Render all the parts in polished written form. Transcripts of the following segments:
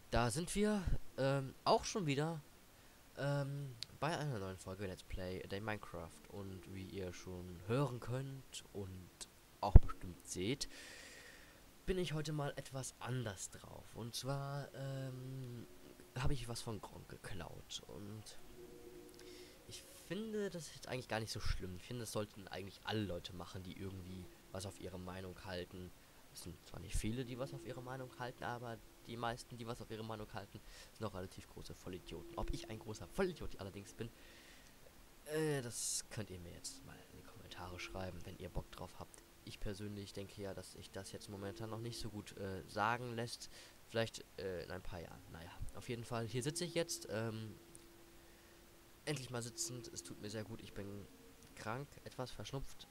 Da sind wir auch schon wieder bei einer neuen Folge Let's Play A Day Minecraft. Und wie ihr schon hören könnt und auch bestimmt seht, bin ich heute mal etwas anders drauf. Und zwar habe ich was von Gronk geklaut. Und ich finde, das ist jetzt eigentlich gar nicht so schlimm. Ich finde, das sollten eigentlich alle Leute machen, die irgendwie was auf ihre Meinung halten. Es sind zwar nicht viele, die was auf ihre Meinung halten, aber die meisten, die was auf ihre Meinung halten, sind auch relativ große Vollidioten. Ob ich ein großer Vollidiot allerdings bin, das könnt ihr mir jetzt mal in die Kommentare schreiben, wenn ihr Bock drauf habt. Ich persönlich denke ja, dass sich das jetzt momentan noch nicht so gut sagen lässt. Vielleicht in ein paar Jahren. Naja, auf jeden Fall, hier sitze ich jetzt. Endlich mal sitzend. Es tut mir sehr gut. Ich bin krank, etwas verschnupft.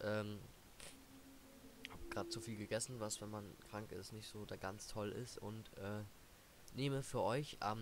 Hab gerade zu viel gegessen, was, wenn man krank ist, nicht so da ganz toll ist. Und nehme für euch am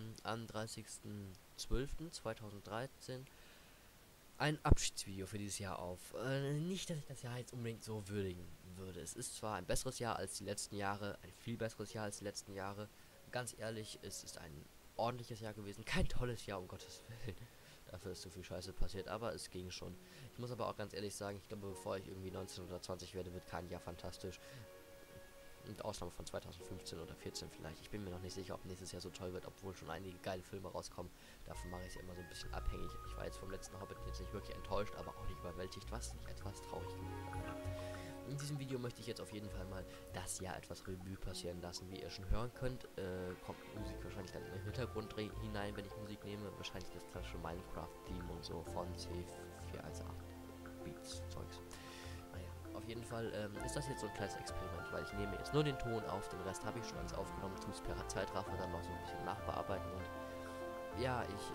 31.12.2013 ein Abschiedsvideo für dieses Jahr auf. Nicht, dass ich das Jahr jetzt unbedingt so würdigen würde. Es ist zwar ein besseres Jahr als die letzten Jahre, ein viel besseres Jahr als die letzten Jahre. Ganz ehrlich, es ist ein ordentliches Jahr gewesen. Kein tolles Jahr, um Gottes Willen. Dafür ist so viel Scheiße passiert, aber es ging schon. Ich muss aber auch ganz ehrlich sagen, ich glaube, bevor ich irgendwie 19 oder 20 werde, wird kein Jahr fantastisch. Mit Ausnahme von 2015 oder 14 vielleicht. Ich bin mir noch nicht sicher, ob nächstes Jahr so toll wird, obwohl schon einige geile Filme rauskommen. Davon mache ich es ja immer so ein bisschen abhängig. Ich war jetzt vom letzten Hobbit jetzt nicht wirklich enttäuscht, aber auch nicht überwältigt, was nicht etwas traurig gemacht hat. Ja. In diesem Video möchte ich jetzt auf jeden Fall mal das Jahr etwas Revue passieren lassen. Wie ihr schon hören könnt, kommt Musik wahrscheinlich dann in den Hintergrund hinein, wenn ich Musik nehme. Wahrscheinlich das klassische Minecraft-Theme und so von C418 Beats Zeugs. Naja, auf jeden Fall ist das jetzt so ein kleines Experiment, weil ich nehme jetzt nur den Ton auf, den Rest habe ich schon alles aufgenommen, tue es per Zeitraffer dann noch so ein bisschen nachbearbeiten und ja, ich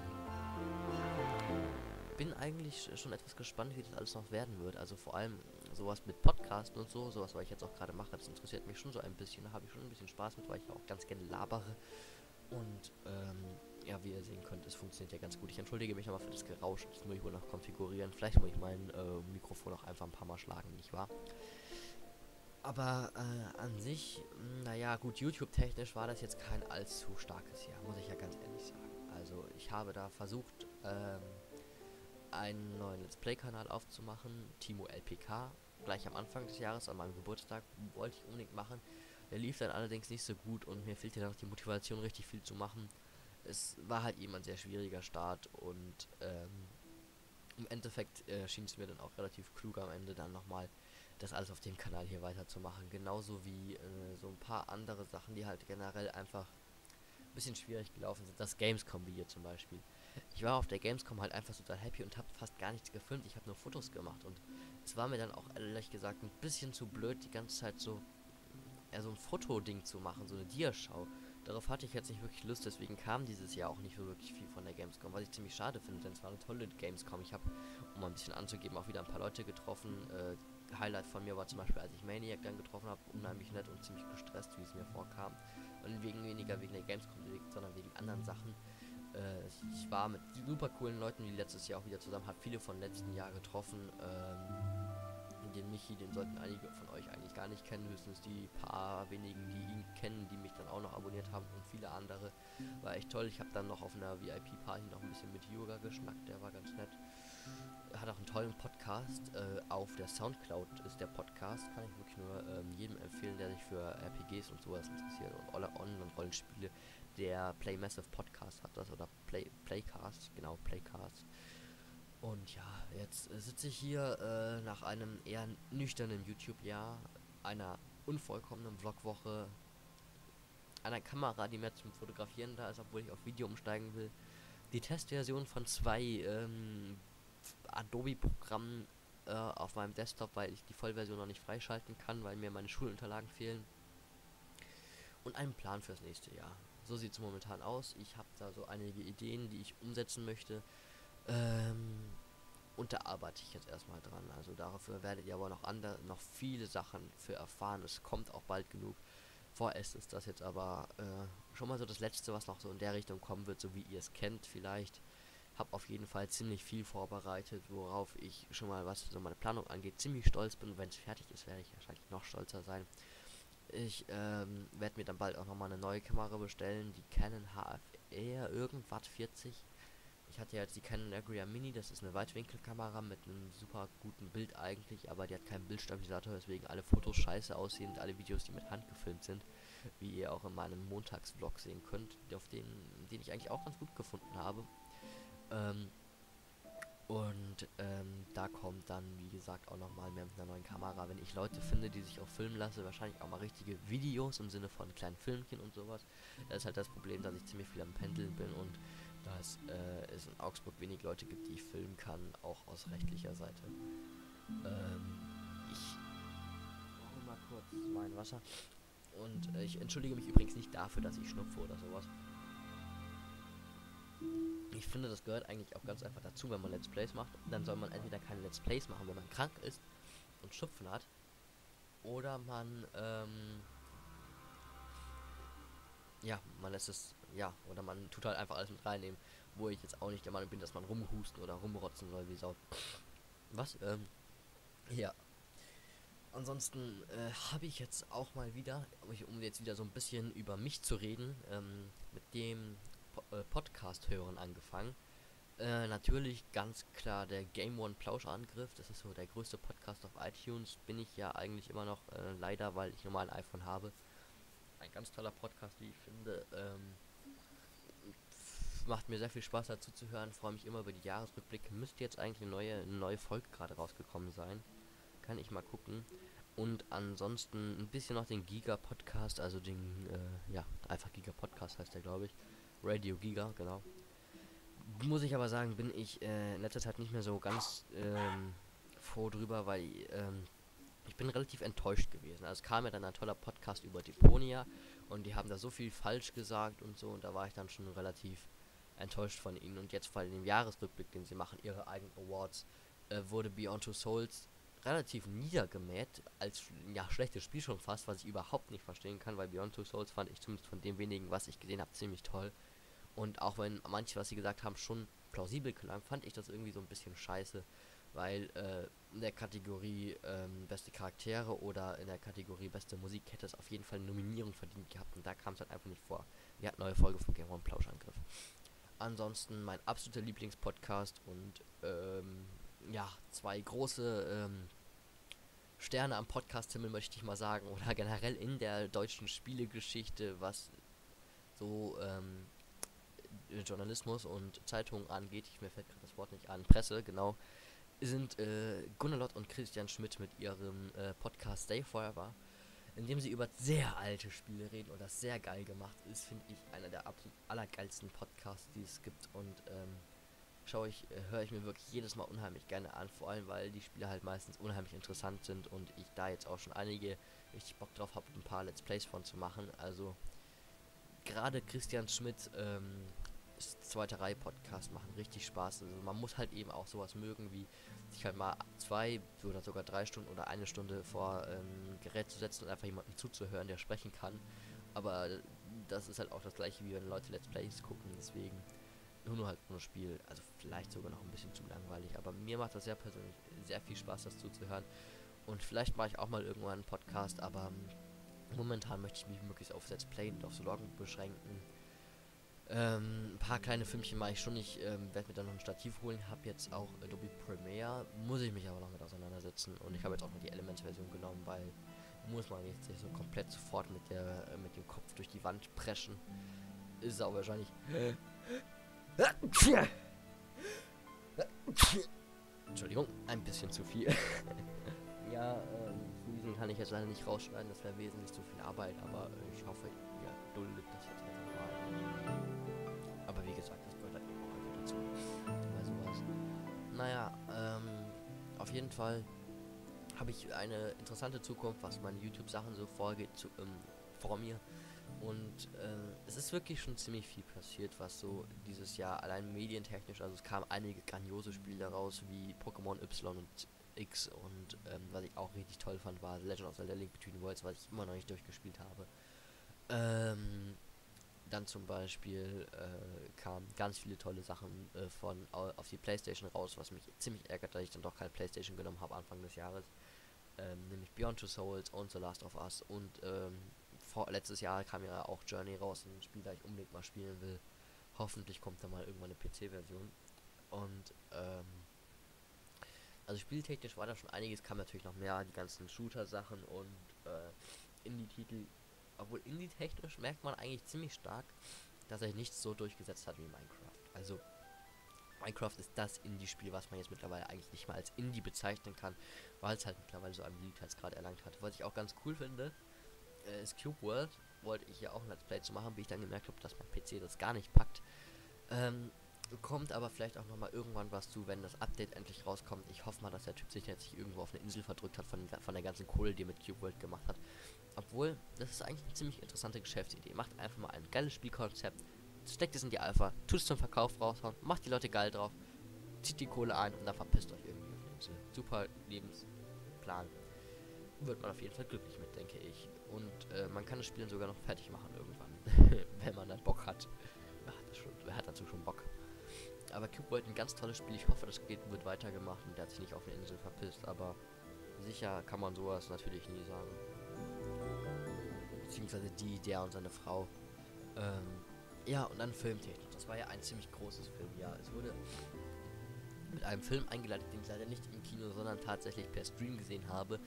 bin eigentlich schon etwas gespannt, wie das alles noch werden wird. Also vor allem sowas mit Podcasten und so, sowas, was ich jetzt auch gerade mache, das interessiert mich schon so ein bisschen, da habe ich schon ein bisschen Spaß mit, weil ich auch ganz gerne labere. Und ja, wie ihr sehen könnt, es funktioniert ja ganz gut. Ich entschuldige mich nochmal für das Geräusch, das muss ich wohl noch konfigurieren. Vielleicht muss ich mein Mikrofon auch einfach ein paar Mal schlagen, nicht wahr? Aber an sich, naja, gut, YouTube-technisch war das jetzt kein allzu starkes Jahr, muss ich ja ganz ehrlich sagen. Also ich habe da versucht, einen neuen Let's Play-Kanal aufzumachen, Timo LPK, gleich am Anfang des Jahres, an meinem Geburtstag, wollte ich unbedingt machen. Der lief dann allerdings nicht so gut und mir fehlte dann noch die Motivation, richtig viel zu machen. Es war halt eben ein sehr schwieriger Start und im Endeffekt schien es mir dann auch relativ klug am Ende dann nochmal das alles auf dem Kanal hier weiterzumachen. Genauso wie so ein paar andere Sachen, die halt generell einfach ein bisschen schwierig gelaufen sind. Das Gamescom-Video zum Beispiel. Ich war auf der Gamescom halt einfach total happy und habe fast gar nichts gefilmt. Ich habe nur Fotos gemacht und es war mir dann auch ehrlich gesagt ein bisschen zu blöd, die ganze Zeit so eher so ein Fotoding zu machen, so eine Diaschau. Darauf hatte ich jetzt nicht wirklich Lust, deswegen kam dieses Jahr auch nicht so wirklich viel von der Gamescom, was ich ziemlich schade finde, denn es war eine tolle Gamescom. Ich habe, um mal ein bisschen anzugeben, auch wieder ein paar Leute getroffen. Highlight von mir war zum Beispiel, als ich Maniac dann getroffen habe, unheimlich nett und ziemlich gestresst, wie es mir vorkam. Und weniger wegen der Gamescom, sondern wegen anderen Sachen. Ich war mit super coolen Leuten wie letztes Jahr auch wieder zusammen, habe viele von letzten Jahr getroffen. Den Michi, den sollten einige von euch eigentlich gar nicht kennen, höchstens die paar wenigen, die ihn kennen, die mich dann auch noch abonniert haben und viele andere. War echt toll. Ich habe dann noch auf einer VIP-Party noch ein bisschen mit Yoga geschnackt, der war ganz nett. Er hat auch einen tollen Podcast, auf der Soundcloud ist der Podcast, kann ich wirklich nur jedem empfehlen, der sich für RPGs und sowas interessiert und alle Online-Rollenspiele. Der Play Massive Podcast hat das, oder Playcast, genau, Playcast. Und ja, jetzt sitze ich hier nach einem eher nüchternen YouTube-Jahr, einer unvollkommenen Vlogwoche, einer Kamera, die mehr zum Fotografieren da ist, obwohl ich auf Video umsteigen will. Die Testversion von zwei Adobe-Programmen auf meinem Desktop, weil ich die Vollversion noch nicht freischalten kann, weil mir meine Schulunterlagen fehlen. Und einen Plan fürs nächste Jahr. So sieht es momentan aus. Ich habe da so einige Ideen, die ich umsetzen möchte. Ähm, und da arbeite ich jetzt erstmal dran. Also dafür werdet ihr aber noch viele Sachen für erfahren. Es kommt auch bald genug. Vorerst ist das jetzt aber schon mal so das Letzte, was noch so in der Richtung kommen wird, so wie ihr es kennt vielleicht. Hab auf jeden Fall ziemlich viel vorbereitet, worauf ich schon mal, was so meine Planung angeht, ziemlich stolz bin. Wenn es fertig ist, werde ich wahrscheinlich noch stolzer sein. Ich werde mir dann bald auch nochmal eine neue Kamera bestellen, die Canon HFR irgendwas 40. Ich hatte jetzt die Canon Agria Mini, das ist eine Weitwinkelkamera mit einem super guten Bild eigentlich, aber die hat keinen Bildstabilisator, weswegen alle Fotos scheiße aussehen und alle Videos, die mit Hand gefilmt sind, wie ihr auch in meinem Montagsvlog sehen könnt, den ich eigentlich auch ganz gut gefunden habe. Ähm, da kommt dann, wie gesagt, auch nochmal mehr mit einer neuen Kamera. Wenn ich Leute finde, die sich auch filmen lassen, wahrscheinlich auch mal richtige Videos im Sinne von kleinen Filmchen und sowas. Das ist halt das Problem, dass ich ziemlich viel am Pendeln bin und dass es in Augsburg wenig Leute gibt, die ich filmen kann, auch aus rechtlicher Seite. Ich hole mal kurz mein Wasser. Und ich entschuldige mich übrigens nicht dafür, dass ich schnupfe oder sowas. Ich finde, das gehört eigentlich auch ganz einfach dazu, wenn man Let's Plays macht. Dann soll man entweder keine Let's Plays machen, wenn man krank ist und Schnupfen hat. Oder man lässt es, oder man tut halt einfach alles mit reinnehmen. Wo ich jetzt auch nicht der Meinung bin, dass man rumhusten oder rumrotzen soll wie Sau. Was? Ja. Ansonsten habe ich jetzt auch mal wieder, um jetzt wieder so ein bisschen über mich zu reden, mit dem Podcast hören angefangen. Natürlich ganz klar der Game One Plauschangriff. Das ist so der größte Podcast auf iTunes. Bin ich ja eigentlich immer noch, leider, weil ich normal ein iPhone habe. Ein ganz toller Podcast, wie ich finde. Macht mir sehr viel Spaß dazu zu hören. Freue mich immer über die Jahresrückblicke. Müsste jetzt eigentlich eine neue Folge gerade rausgekommen sein. Kann ich mal gucken. Und ansonsten ein bisschen noch den Giga Podcast, also einfach Giga Podcast heißt der, glaube ich. Radio Giga, genau. Muss ich aber sagen, bin ich in letzter Zeit nicht mehr so ganz froh drüber, weil ich bin relativ enttäuscht gewesen. Also es kam ja dann ein toller Podcast über Deponia und die haben da so viel falsch gesagt und so und da war ich dann schon relativ enttäuscht von ihnen. Und jetzt vor dem Jahresrückblick, den sie machen, ihre eigenen Awards, wurde Beyond Two Souls relativ niedergemäht, als schlechtes Spiel schon fast, was ich überhaupt nicht verstehen kann, weil Beyond Two Souls fand ich zumindest von dem wenigen, was ich gesehen habe, ziemlich toll. Und auch wenn manche, was sie gesagt haben, schon plausibel klang, fand ich das irgendwie so ein bisschen scheiße, weil in der Kategorie beste Charaktere oder in der Kategorie beste Musik hätte es auf jeden Fall eine Nominierung verdient gehabt und da kam es halt einfach nicht vor. Wir hatten neue Folge von Game One Plauschangriff. Ansonsten mein absoluter Lieblingspodcast und zwei große Sterne am Podcast-Himmel, möchte ich mal sagen, oder generell in der deutschen Spielegeschichte, was so Journalismus und Zeitungen angeht, mir fällt gerade das Wort nicht an, Presse, genau, sind Gunnar Lott und Christian Schmidt mit ihrem Podcast Stay Forever, in dem sie über sehr alte Spiele reden und das sehr geil gemacht ist, finde ich einer der absolut allergeilsten Podcasts, die es gibt und höre ich mir wirklich jedes Mal unheimlich gerne an, vor allem weil die Spiele halt meistens unheimlich interessant sind und ich da jetzt auch schon einige richtig Bock drauf habe, ein paar Let's Plays von zu machen, also gerade Christian Schmidt zweite Reihe Podcast machen richtig Spaß. Also man muss halt eben auch sowas mögen, wie sich halt mal 2 oder sogar 3 Stunden oder eine Stunde vor ein Gerät zu setzen und einfach jemandem zuzuhören, der sprechen kann. Aber das ist halt auch das gleiche, wie wenn Leute Let's Plays gucken, deswegen nur halt nur Spiel, also vielleicht sogar noch ein bisschen zu langweilig, aber mir macht das sehr persönlich sehr viel Spaß, das zuzuhören. Und vielleicht mache ich auch mal irgendwann einen Podcast, aber momentan möchte ich mich möglichst auf Let's Play und aufs Vloggen beschränken. Ein paar kleine Filmchen mache ich schon. Ich werde mir dann noch ein Stativ holen. Habe jetzt auch Adobe Premiere. Muss ich mich aber noch mit auseinandersetzen. Und ich habe jetzt auch mal die Elements-Version genommen, weil muss man jetzt nicht so komplett sofort mit dem Kopf durch die Wand preschen. Ist es auch wahrscheinlich. Entschuldigung, ein bisschen zu viel. Diesen kann ich jetzt leider nicht rausschneiden. Das wäre wesentlich zu viel Arbeit. Aber ich hoffe, ihr duldet das jetzt einfach mal. Aber wie gesagt, das gehört halt eben auch einfach dazu. Bei sowas. Naja, auf jeden Fall habe ich eine interessante Zukunft, was meine YouTube-Sachen so vorgeht, vor mir. Und es ist wirklich schon ziemlich viel passiert, was so dieses Jahr allein medientechnisch, also es kamen einige grandiose Spiele raus, wie Pokémon Y und X und was ich auch richtig toll fand, war Legend of Zelda Link Between Worlds, was ich immer noch nicht durchgespielt habe. Dann zum Beispiel kamen ganz viele tolle Sachen auf die Playstation raus, was mich ziemlich ärgert, dass ich dann doch keine Playstation genommen habe Anfang des Jahres. nämlich Beyond Two Souls und The Last of Us. Und letztes Jahr kam ja auch Journey raus, ein Spiel, das ich unbedingt mal spielen will. Hoffentlich kommt da mal irgendwann eine PC-Version. Und also spieltechnisch war da schon einiges, kam natürlich noch mehr, die ganzen Shooter-Sachen und Indie-Titel. Obwohl Indie-technisch merkt man eigentlich ziemlich stark, dass er nichts so durchgesetzt hat wie Minecraft. Also Minecraft ist das Indie-Spiel, was man jetzt mittlerweile eigentlich nicht mal als Indie bezeichnen kann, weil es halt mittlerweile so einen Beliebtheitsgrad erlangt hat. Was ich auch ganz cool finde, ist Cube World. Wollte ich ja auch ein Let's Play zu machen, wie ich dann gemerkt habe, dass mein PC das gar nicht packt. Kommt aber vielleicht auch nochmal irgendwann was zu, wenn das Update endlich rauskommt. Ich hoffe mal, dass der Typ sich jetzt nicht irgendwo auf eine Insel verdrückt hat von der ganzen Kohle, die er mit Cube World gemacht hat. Obwohl, das ist eigentlich eine ziemlich interessante Geschäftsidee. Macht einfach mal ein geiles Spielkonzept, steckt es in die Alpha, tut es zum Verkauf raushauen, macht die Leute geil drauf, zieht die Kohle ein und dann verpisst euch irgendwie auf die Insel. Super Lebensplan. Wird man auf jeden Fall glücklich mit, denke ich. Und man kann das Spiel sogar noch fertig machen irgendwann, wenn man dann Bock hat. Wer hat dazu schon Bock? Aber Cube World ein ganz tolles Spiel. Ich hoffe, das wird weitergemacht und der hat sich nicht auf eine Insel verpisst. Aber sicher kann man sowas natürlich nie sagen. Beziehungsweise der und seine Frau. Ja, und dann Filmtechnik. Das war ja ein ziemlich großes Filmjahr. Es wurde mit einem Film eingeleitet, den ich leider nicht im Kino, sondern tatsächlich per Stream gesehen habe.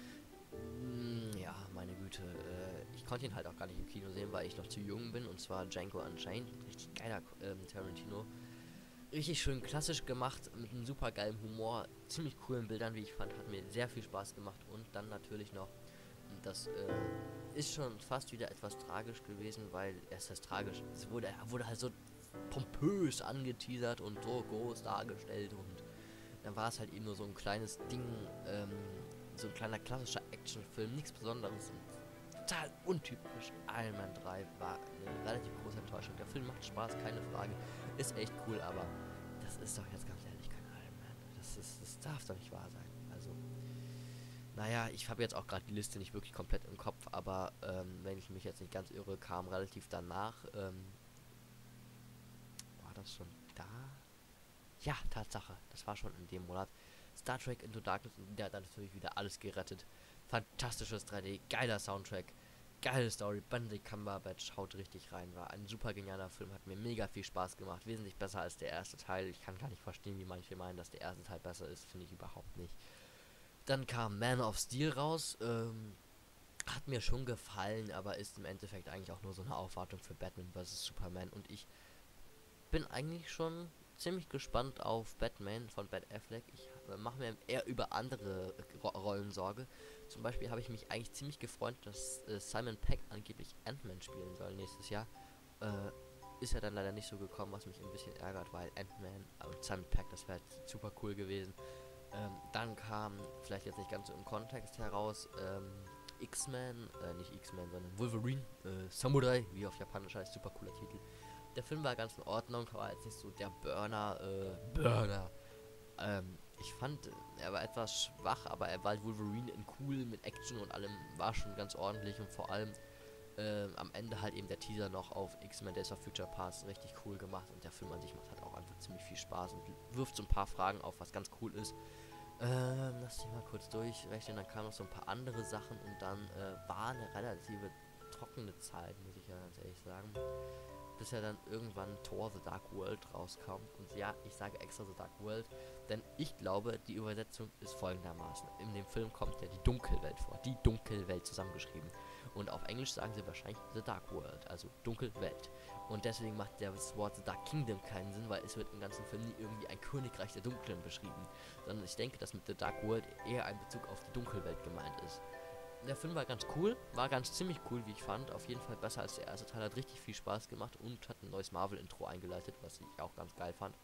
Ja, meine Güte. Ich konnte ihn halt auch gar nicht im Kino sehen, weil ich noch zu jung bin. Und zwar Django Unchained. Richtig geiler Tarantino. Richtig schön klassisch gemacht, mit einem super geilen Humor, ziemlich coolen Bildern, wie ich fand, hat mir sehr viel Spaß gemacht. Und dann natürlich noch, das ist schon fast wieder etwas tragisch gewesen, weil es ist tragisch. Er wurde halt so pompös angeteasert und so groß dargestellt und dann war es halt eben nur so ein kleines Ding, so ein kleiner klassischer Actionfilm, nichts Besonderes und total untypisch. Iron Man 3 war eine relativ große Enttäuschung. Der Film macht Spaß, keine Frage, ist echt cool, aber das ist doch jetzt ganz ehrlich kein Iron Man. Das darf doch nicht wahr sein. Also, naja, ich habe jetzt auch gerade die Liste nicht wirklich komplett im Kopf, aber wenn ich mich jetzt nicht ganz irre, kam relativ danach, war das schon da? Ja, Tatsache, das war schon in dem Monat. Star Trek Into Darkness und der hat dann natürlich wieder alles gerettet. Fantastisches 3D, geiler Soundtrack, geile Story, Benedict Cumberbatch haut richtig rein, war ein super genialer Film, hat mir mega viel Spaß gemacht, wesentlich besser als der erste Teil. Ich kann gar nicht verstehen, wie manche meinen, dass der erste Teil besser ist, finde ich überhaupt nicht. Dann kam Man of Steel raus, hat mir schon gefallen, aber ist im Endeffekt eigentlich auch nur so eine Aufwartung für Batman vs. Superman und ich bin eigentlich schon ziemlich gespannt auf Batman von Ben Affleck. Ich mache mir eher über andere Rollen Sorge. Zum Beispiel habe ich mich eigentlich ziemlich gefreut, dass Simon Pegg angeblich Ant-Man spielen soll nächstes Jahr. Ist ja dann leider nicht so gekommen, was mich ein bisschen ärgert, weil Ant-Man und Simon Pegg, das wäre super cool gewesen. Dann kam, vielleicht jetzt nicht ganz so im Kontext heraus, X-Men, nicht X-Men, sondern Wolverine, Samurai, wie auf Japanisch heißt, super cooler Titel. Der Film war ganz in Ordnung, war jetzt nicht so der Burner. Ich fand, er war etwas schwach, aber er war halt Wolverine in cool mit Action und allem, war schon ganz ordentlich und vor allem am Ende halt eben der Teaser noch auf X-Men Days of Future Past richtig cool gemacht und der Film an sich macht halt auch einfach ziemlich viel Spaß und wirft so ein paar Fragen auf, was ganz cool ist. Lass ich mal kurz durchrechnen, dann kamen noch so ein paar andere Sachen und dann war eine relative trockene Zeit, muss ich ja ganz ehrlich sagen, bis er dann irgendwann Thor The Dark World rauskam. Und ja, ich sage extra The Dark World, denn ich glaube, die Übersetzung ist folgendermaßen. In dem Film kommt ja die Dunkelwelt vor, die Dunkelwelt zusammengeschrieben. Und auf Englisch sagen sie wahrscheinlich The Dark World, also Dunkelwelt. Und deswegen macht das Wort The Dark Kingdom keinen Sinn, weil es wird im ganzen Film nie irgendwie ein Königreich der Dunklen beschrieben. Sondern ich denke, dass mit The Dark World eher ein Bezug auf die Dunkelwelt gemeint ist. Der Film war ganz cool, war ganz ziemlich cool, wie ich fand. Auf jeden Fall besser als der erste Teil, hat richtig viel Spaß gemacht und hat ein neues Marvel-Intro eingeleitet, was ich auch ganz geil fand.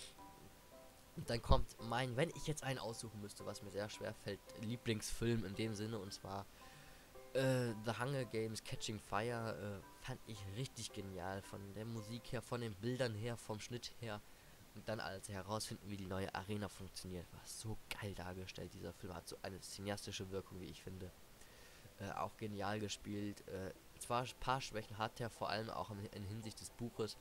Und dann kommt wenn ich jetzt einen aussuchen müsste, was mir sehr schwer fällt, Lieblingsfilm in dem Sinne, und zwar The Hunger Games Catching Fire, fand ich richtig genial. Von der Musik her, von den Bildern her, vom Schnitt her. Und dann, als sie herausfinden, wie die neue Arena funktioniert, war so geil dargestellt. Dieser Film hat so eine cineastische Wirkung, wie ich finde. Auch genial gespielt. Zwar ein paar Schwächen hat er, vor allem auch in Hinsicht des Buches.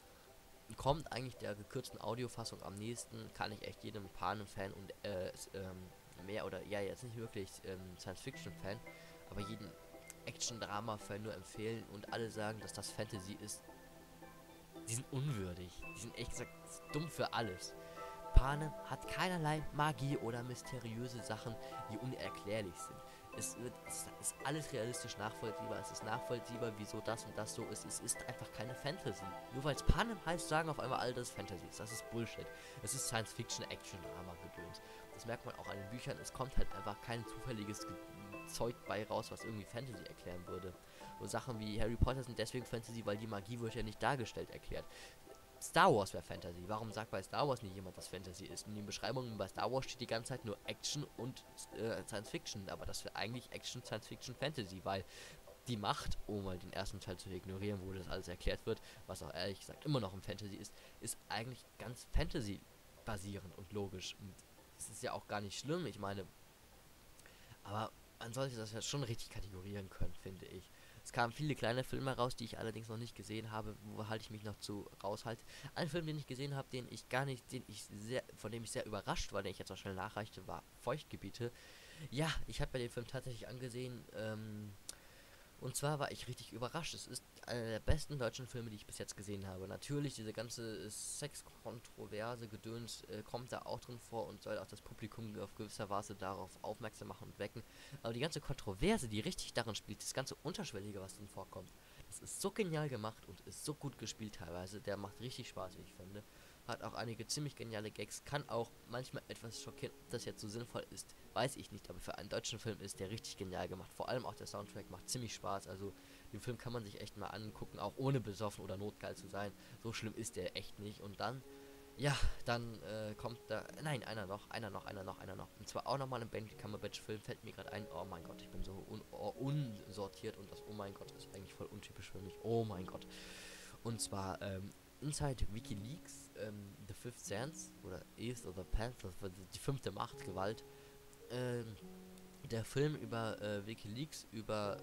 Kommt eigentlich der gekürzten Audiofassung am nächsten. Kann ich echt jedem Panen-Fan und mehr oder ja, jetzt nicht wirklich Science-Fiction-Fan, aber jeden Action-Drama-Fan nur empfehlen und alle sagen, dass das Fantasy ist, die sind unwürdig. Die sind echt gesagt dumm für alles. Panem hat keinerlei Magie oder mysteriöse Sachen, die unerklärlich sind. Es ist alles realistisch nachvollziehbar. Es ist nachvollziehbar, wieso das und das so ist. Es ist einfach keine Fantasy. Nur weil es Panem heißt, sagen auf einmal alle, dass es Fantasy ist. Das ist Bullshit. Es ist Science-Fiction, Action-Drama-Gedöns. Das merkt man auch an den Büchern. Es kommt halt einfach kein zufälliges Zeug bei raus, was irgendwie Fantasy erklären würde. So Sachen wie Harry Potter sind deswegen Fantasy, weil die Magie wird ja nicht dargestellt erklärt. Star Wars wäre Fantasy. Warum sagt bei Star Wars nicht jemand, dass Fantasy ist? In den Beschreibungen bei Star Wars steht die ganze Zeit nur Action und Science Fiction. Aber das wäre eigentlich Action, Science Fiction, Fantasy, weil die Macht, um mal den ersten Teil zu ignorieren, wo das alles erklärt wird, was auch ehrlich gesagt immer noch ein Fantasy ist, ist eigentlich ganz Fantasy basierend und logisch. Und es ist ja auch gar nicht schlimm, ich meine, aber man sollte das ja schon richtig kategorieren können, finde ich. Es kamen viele kleine Filme raus, die ich allerdings noch nicht gesehen habe, wo halt ich mich noch zu raushalte. Ein Film, den ich gesehen habe, den ich gar nicht, von dem ich sehr überrascht war, den ich jetzt auch schnell nachreichte, war Feuchtgebiete. Ja, ich habe mir den Film tatsächlich angesehen, und zwar war ich richtig überrascht. Es ist einer der besten deutschen Filme, die ich bis jetzt gesehen habe. Natürlich, diese ganze Sexkontroverse Gedöns kommt da auch drin vor und soll auch das Publikum auf gewisser Weise darauf aufmerksam machen und wecken. Aber die ganze Kontroverse, die richtig darin spielt, das ganze Unterschwellige, was drin vorkommt, das ist so genial gemacht und ist so gut gespielt teilweise. Der macht richtig Spaß, wie ich finde. Hat auch einige ziemlich geniale Gags, kann auch manchmal etwas schockieren, ob das jetzt so sinnvoll ist, weiß ich nicht, aber für einen deutschen Film ist der richtig genial gemacht. Vor allem auch der Soundtrack macht ziemlich Spaß, also den Film kann man sich echt mal angucken, auch ohne besoffen oder notgeil zu sein. So schlimm ist der echt nicht. Und dann, ja, dann kommt da, nein, einer noch. Und zwar auch nochmal ein Benedict Cumberbatch Film, fällt mir gerade ein, oh mein Gott, ich bin so unsortiert und das oh mein Gott ist eigentlich voll untypisch für mich, oh mein Gott. Und zwar, Inside WikiLeaks, The Fifth Sense, oder East of the Panther, die fünfte Macht, Gewalt, der Film über WikiLeaks, über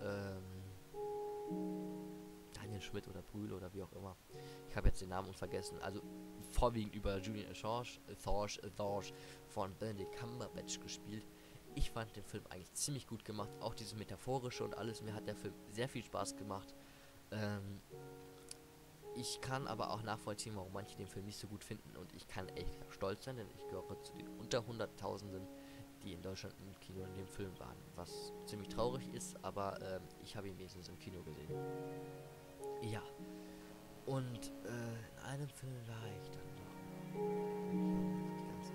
Daniel Schmidt oder Brühl oder wie auch immer. Ich habe jetzt den Namen vergessen. Also vorwiegend über Julian Assange von Benedict Cumberbatch gespielt. Ich fand den Film eigentlich ziemlich gut gemacht. Auch dieses Metaphorische und alles. Mir hat der Film sehr viel Spaß gemacht. Ich kann aber auch nachvollziehen, warum manche den Film nicht so gut finden. Und ich kann echt stolz sein, denn ich gehöre zu den unter Hunderttausenden, die in Deutschland im Kino in dem Film waren. Was ziemlich traurig ist, aber ich habe ihn wenigstens im Kino gesehen. Ja. Und in einem Film war ich dann noch. Ganz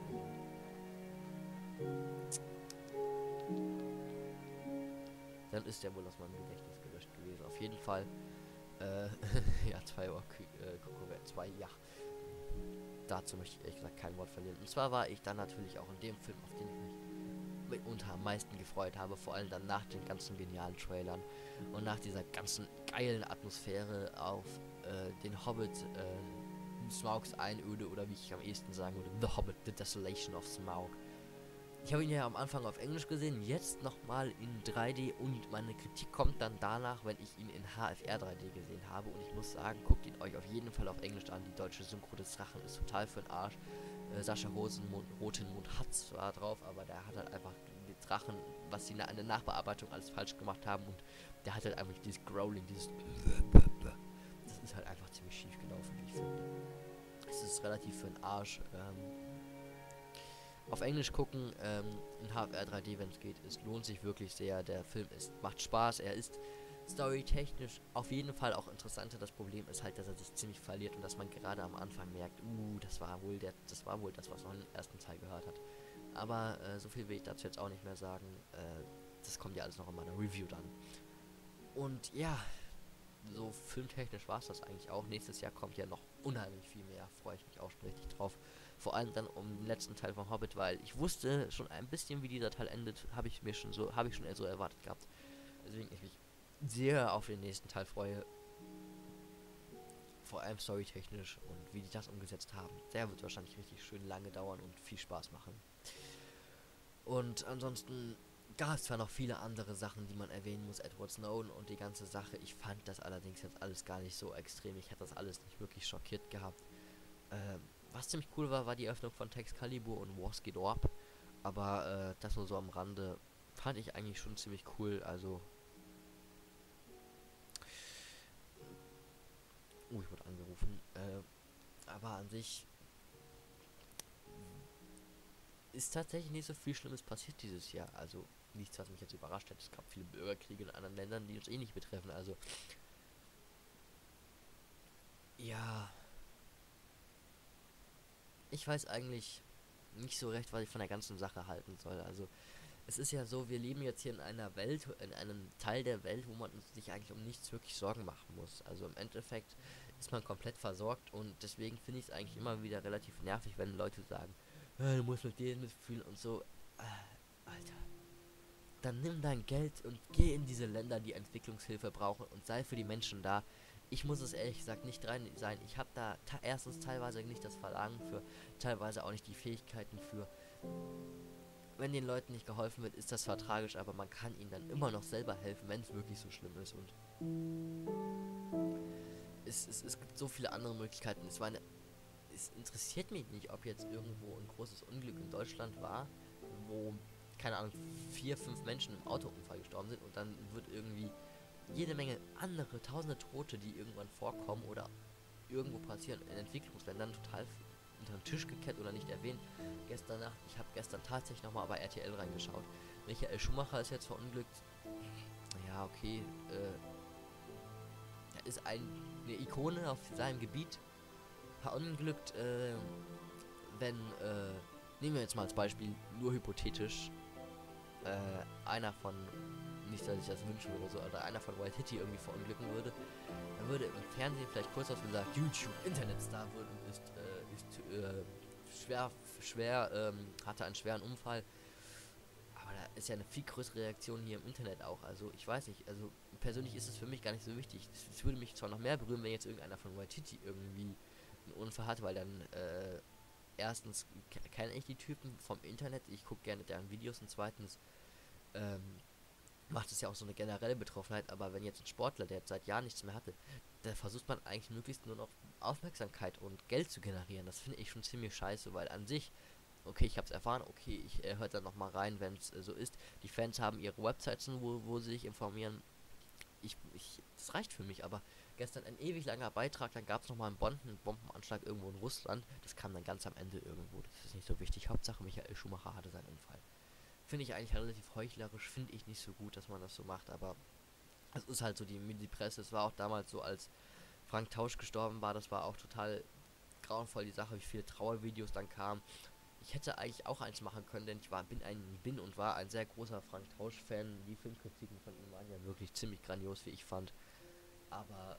dann ist der wohl aus meinem Gedächtnis gelöscht gewesen. Auf jeden Fall. Ja, 2 ja. Dazu möchte ich ehrlich gesagt kein Wort verlieren. Und zwar war ich dann natürlich auch in dem Film, auf den ich mich mitunter am meisten gefreut habe, vor allem dann nach den ganzen genialen Trailern und nach dieser ganzen geilen Atmosphäre auf den Hobbit, Smaugs Einöde oder wie ich am ehesten sagen würde, The Hobbit, The Desolation of Smaug. Ich habe ihn ja am Anfang auf Englisch gesehen, jetzt nochmal in 3D und meine Kritik kommt dann danach, wenn ich ihn in HFR 3D gesehen habe und ich muss sagen, guckt ihn euch auf jeden Fall auf Englisch an. Die deutsche Synchro des Drachen ist total für den Arsch. Sascha Rotenmund hat zwar drauf, aber der hat halt einfach die Drachen, was sie in der Nachbearbeitung alles falsch gemacht haben und der hat halt einfach dieses Growling, dieses das ist halt einfach ziemlich schief gelaufen, wie ich finde. Es ist relativ für den Arsch. Auf Englisch gucken, in HFR 3D, wenn es geht, es lohnt sich wirklich sehr. Der Film macht Spaß, er ist storytechnisch auf jeden Fall auch interessanter. Das Problem ist halt, dass er sich ziemlich verliert und dass man gerade am Anfang merkt, das war wohl das, was man im ersten Teil gehört hat. Aber so viel will ich dazu jetzt auch nicht mehr sagen. Das kommt ja alles noch in meiner Review dann. Und ja, so filmtechnisch war es das eigentlich auch. Nächstes Jahr kommt ja noch unheimlich viel mehr. Freue ich mich auch schon richtig drauf. Vor allem dann um den letzten Teil von Hobbit, weil ich wusste schon ein bisschen, wie dieser Teil endet, habe ich schon so erwartet gehabt. Deswegen ich mich sehr auf den nächsten Teil freue. Vor allem storytechnisch und wie die das umgesetzt haben. Der wird wahrscheinlich richtig schön lange dauern und viel Spaß machen. Und ansonsten gab es zwar noch viele andere Sachen, die man erwähnen muss, Edward Snowden und die ganze Sache. Ich fand das allerdings jetzt alles gar nicht so extrem. Ich hätte das alles nicht wirklich schockiert gehabt. Was ziemlich cool war, war die Öffnung von Excalibur und Wars Geht Orb. Aber das nur so am Rande fand ich eigentlich schon ziemlich cool. Also, ich wurde angerufen. Aber an sich ist tatsächlich nicht so viel Schlimmes passiert dieses Jahr. Also nichts, was mich jetzt überrascht hat. Es gab viele Bürgerkriege in anderen Ländern, die uns eh nicht betreffen. Also ja, ich weiß eigentlich nicht so recht, was ich von der ganzen Sache halten soll. Also es ist ja so, wir leben jetzt hier in einer Welt, in einem Teil der Welt, wo man sich eigentlich um nichts wirklich Sorgen machen muss. Also im Endeffekt ist man komplett versorgt und deswegen finde ich es eigentlich immer wieder relativ nervig, wenn Leute sagen, du musst mit denen mitfühlen und so. Alter, dann nimm dein Geld und geh in diese Länder, die Entwicklungshilfe brauchen und sei für die Menschen da. Ich muss es ehrlich gesagt nicht rein sein. Ich habe da erstens teilweise nicht das Verlangen für, teilweise auch nicht die Fähigkeiten für. Wenn den Leuten nicht geholfen wird, ist das zwar tragisch, aber man kann ihnen dann immer noch selber helfen, wenn es wirklich so schlimm ist. Und es gibt so viele andere Möglichkeiten. Es interessiert mich nicht, ob jetzt irgendwo ein großes Unglück in Deutschland war, wo, keine Ahnung, 4, 5 Menschen im Autounfall gestorben sind und dann wird irgendwie jede Menge andere, tausende Tote, die irgendwann vorkommen oder irgendwo passieren, in Entwicklungsländern total unter den Tisch gekehrt oder nicht erwähnt. Gestern Nacht, ich habe gestern tatsächlich nochmal bei RTL reingeschaut. Michael Schumacher ist jetzt verunglückt. Ja, okay, er ist eine Ikone auf seinem Gebiet. Verunglückt, wenn, nehmen wir jetzt mal als Beispiel, nur hypothetisch, einer von, nicht dass ich das wünschen oder so, oder einer von Wild Hitty irgendwie verunglücken würde, dann würde im Fernsehen vielleicht kurz was gesagt, YouTube, Internetstar wurde, hatte einen schweren Unfall. Aber da ist ja eine viel größere Reaktion hier im Internet auch. Also ich weiß nicht, also persönlich ist es für mich gar nicht so wichtig. Es würde mich zwar noch mehr berühren, wenn jetzt irgendeiner von White Titty irgendwie einen Unfall hat, weil dann erstens kenne ich die Typen vom Internet, ich gucke gerne deren Videos und zweitens ähm, macht es ja auch so eine generelle Betroffenheit, aber wenn jetzt ein Sportler, der jetzt seit Jahren nichts mehr hatte, da versucht man eigentlich möglichst nur noch Aufmerksamkeit und Geld zu generieren. Das finde ich schon ziemlich scheiße, weil an sich, okay, ich habe es erfahren, okay, ich höre da noch mal rein, wenn es so ist. Die Fans haben ihre Websites, wo sie sich informieren. Das reicht für mich, aber gestern ein ewig langer Beitrag, dann gab es nochmal einen Bombenanschlag irgendwo in Russland. Das kam dann ganz am Ende irgendwo. Das ist nicht so wichtig. Hauptsache Michael Schumacher hatte seinen Unfall. Finde ich eigentlich relativ heuchlerisch, finde ich nicht so gut, dass man das so macht, aber es ist halt so die Presse. Es war auch damals so, als Frank Tausch gestorben war, das war auch total grauenvoll die Sache, wie viele Trauervideos dann kamen. Ich hätte eigentlich auch eins machen können, denn bin und war ein sehr großer Frank Tausch-Fan. Die Filmkritiken von ihm waren ja wirklich ziemlich grandios, wie ich fand. Aber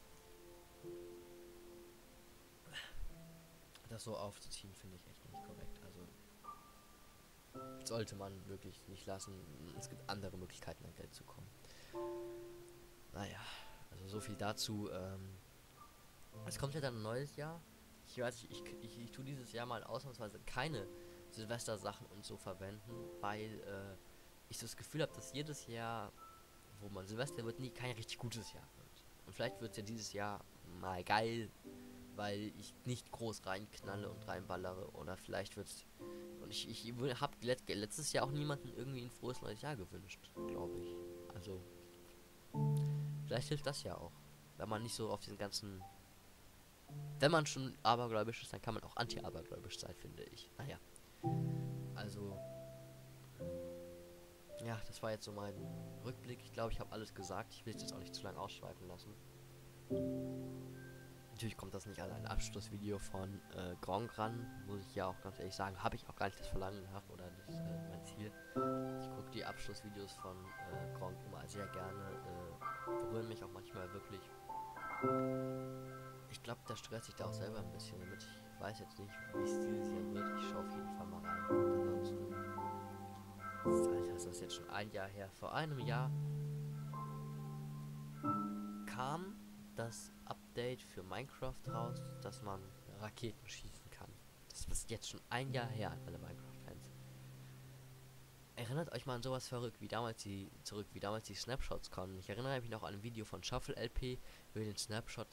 das so aufzuziehen, finde ich echt nicht korrekt. Also sollte man wirklich nicht lassen. Es gibt andere Möglichkeiten, an Geld zu kommen. Naja, also so viel dazu. Es kommt ja dann ein neues Jahr. Ich weiß nicht, ich tue dieses Jahr mal ausnahmsweise keine Silvester-Sachen und so verwenden, weil ich so das Gefühl habe, dass jedes Jahr, wo man Silvester wird, nie kein richtig gutes Jahr wird. Und vielleicht wird es ja dieses Jahr mal geil, weil ich nicht groß reinknalle und reinballere. Oder vielleicht wird es. Und ich habe letztes Jahr auch niemanden irgendwie ein frohes neues Jahr gewünscht, glaube ich. Also, vielleicht hilft das ja auch. Wenn man nicht so auf diesen ganzen. Wenn man schon abergläubisch ist, dann kann man auch anti-abergläubisch sein, finde ich. Naja. Also, ja, das war jetzt so mein Rückblick. Ich glaube, ich habe alles gesagt. Ich will es jetzt auch nicht zu lange ausschweifen lassen. Natürlich kommt das nicht an ein Abschlussvideo von Gronk ran, muss ich ja auch ganz ehrlich sagen. Habe ich auch gar nicht das Verlangen nach oder das mein Ziel. Ich gucke die Abschlussvideos von Gronk immer sehr gerne. Berühren mich auch manchmal wirklich. Ich glaube, da stresst sich da auch selber ein bisschen damit. Ich weiß jetzt nicht, wie es dieses Jahr wird. Ich schaue auf jeden Fall mal rein. Und ansonsten. Alter, ist das jetzt schon ein Jahr her. Vor einem Jahr kam das Update für Minecraft raus, dass man Raketen schießen kann. Das ist jetzt schon ein Jahr her an alle Minecraft-Fans. Erinnert euch mal an sowas wie damals wie damals die Snapshots kommen. Ich erinnere mich noch an ein Video von Shuffle LP, wie den Snapshot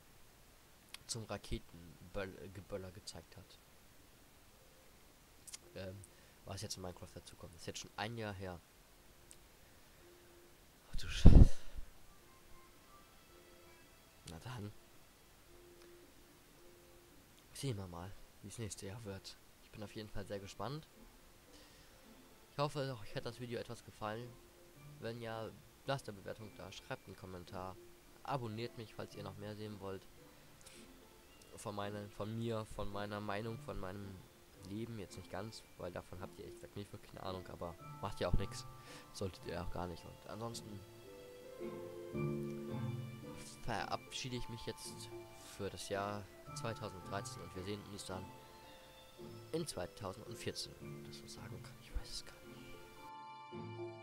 zum Raketengeböller gezeigt hat. was jetzt in Minecraft dazu kommt. Das ist jetzt schon ein Jahr her. Ach du Scheiße. Na dann. Sehen wir mal, wie es nächste Jahr wird. Ich bin auf jeden Fall sehr gespannt. Ich hoffe, euch hat das Video etwas gefallen. Wenn ja, lasst eine Bewertung da, schreibt einen Kommentar. Abonniert mich, falls ihr noch mehr sehen wollt. Von meiner Meinung, von meinem Leben jetzt nicht ganz, weil davon habt ihr echt gesagt nicht wirklich eine Ahnung, aber macht ja auch nichts. Solltet ihr auch gar nicht. Und ansonsten verabschiede ich mich jetzt für das Jahr 2013 und wir sehen uns dann in 2014. Das so sagen kann, ich weiß es gar nicht.